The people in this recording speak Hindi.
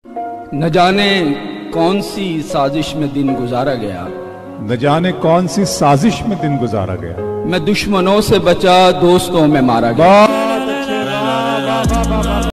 न जाने कौन सी साजिश में दिन गुजारा गया, न जाने कौन सी साजिश में दिन गुजारा गया। मैं दुश्मनों से बचा, दोस्तों में मारा गया।